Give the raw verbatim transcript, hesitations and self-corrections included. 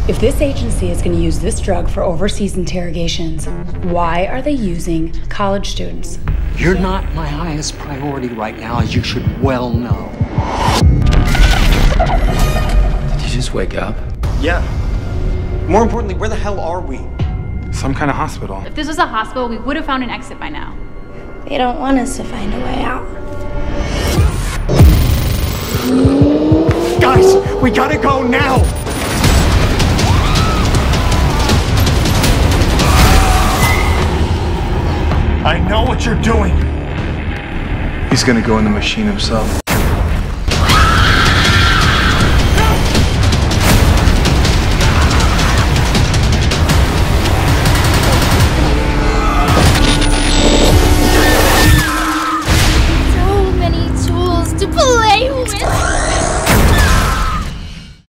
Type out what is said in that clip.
If this agency is going to use this drug for overseas interrogations, why are they using college students? You're not my highest priority right now, as you should well know. Did you just wake up? Yeah. More importantly, where the hell are we? Some kind of hospital. If this was a hospital, we would have found an exit by now. They don't want us to find a way out. Guys, we gotta go now! I know what you're doing. He's gonna go in the machine himself.